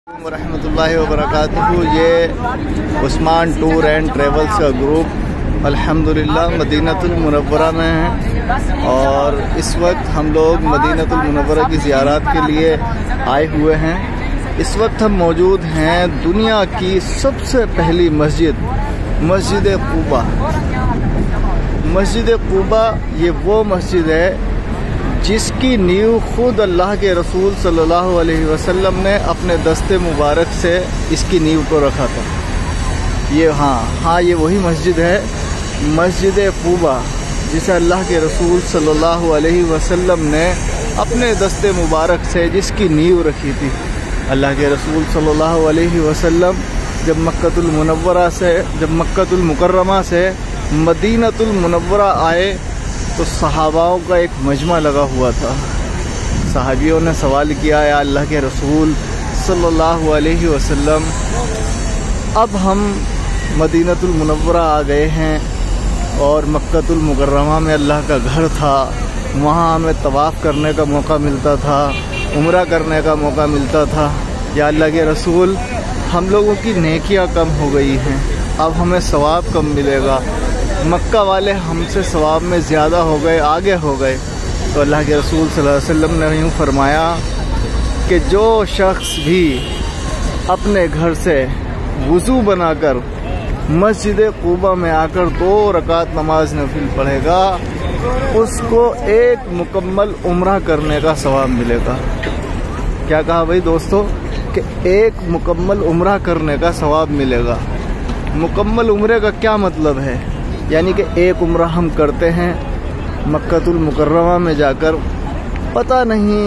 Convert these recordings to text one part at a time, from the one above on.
रहमतुल्लाहि व बरकातहू। ये उस्मान टूर एंड ट्रेवल्स का ग्रुप अल्हम्दुलिल्लाह मदीनतुल मुनव्वरा में है और इस वक्त हम लोग मदीनतुल मुनव्वरा की ज़ियारत के लिए आए हुए हैं। इस वक्त हम मौजूद हैं दुनिया की सबसे पहली मस्जिद मस्जिद क़ुबा। मस्जिद क़ुबा ये वो मस्जिद है जिसकी नींव खुद अल्लाह के रसूल सल्लल्लाहु अलैहि वसल्लम ने अपने दस्ते मुबारक से इसकी नींव को रखा था। ये वही मस्जिद है मस्जिद क़ुबा जिसे अल्लाह के रसूल सल्लल्लाहु अलैहि वसल्लम ने अपने दस्ते मुबारक से जिसकी नींव रखी थी। अल्लाह के रसूल सल्लल्लाहु अलैहि वसल्लम जब मक्कतुल मुकर्रमा से मदीनतुल मुनव्वरा आए तो सहाबाओं का एक मजमा लगा हुआ था। सहाबियों ने सवाल किया, या अल्लाह के रसूल सल्लल्लाहु अलैहि वसल्लम, अब हम मदीनतुल मुनव्वरा आ गए हैं और मक्कतुल मुकर्रमा में अल्लाह का घर था, वहाँ हमें तवाफ़ करने का मौका मिलता था, उम्रा करने का मौका मिलता था। या अल्लाह के रसूल, हम लोगों की नेकियां कम हो गई हैं, अब हमें सवाब कम मिलेगा। मक्का वाले हमसे सवाब में ज़्यादा हो गए, आगे हो गए। तो अल्लाह के रसूल सल्लल्लाहु अलैहि वसल्लम ने यूँ फरमाया कि जो शख्स भी अपने घर से वज़ू बनाकर मस्जिद क़ुबा में आकर 2 रकात नमाज नफिल पढ़ेगा, उसको एक मुकम्मल उम्रा करने का सवाब मिलेगा। क्या कहा भाई दोस्तों कि एक मुकम्मल उम्रा करने का सवाब मिलेगा। मुकम्मल उम्रे का क्या मतलब है? यानी कि एक उम्रा हम करते हैं मक्कतुल मुकर्रमा में जाकर, पता नहीं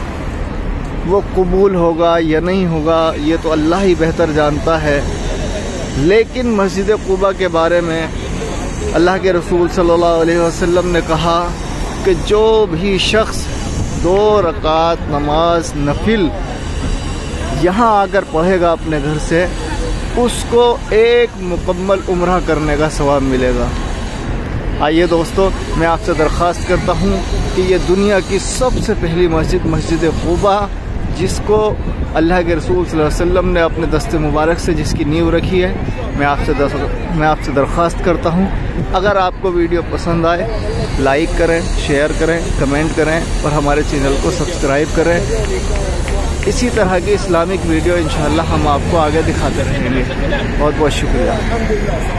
वो कबूल होगा या नहीं होगा, ये तो अल्लाह ही बेहतर जानता है। लेकिन मस्जिद क़ुबा के बारे में अल्लाह के रसूल सल्लल्लाहु अलैहि वसल्लम ने कहा कि जो भी शख्स 2 रकात नमाज नफिल यहाँ आकर पढ़ेगा अपने घर से, उसको एक मुकम्मल उम्रा करने का सवाब मिलेगा। आइए दोस्तों, मैं आपसे दरख्वास्त करता हूँ कि ये दुनिया की सबसे पहली मस्जिद मस्जिद क़ुबा, जिसको अल्लाह के रसूल सल्लल्लाहु अलैहि वसल्लम ने अपने दस्ते मुबारक से जिसकी नींव रखी है, मैं आपसे दरख्वास्त करता हूँ, अगर आपको वीडियो पसंद आए लाइक करें, शेयर करें, कमेंट करें और हमारे चैनल को सब्सक्राइब करें। इसी तरह की इस्लामिक वीडियो इंशाअल्लाह हम आपको आगे दिखाते रहेंगे। बहुत बहुत शुक्रिया।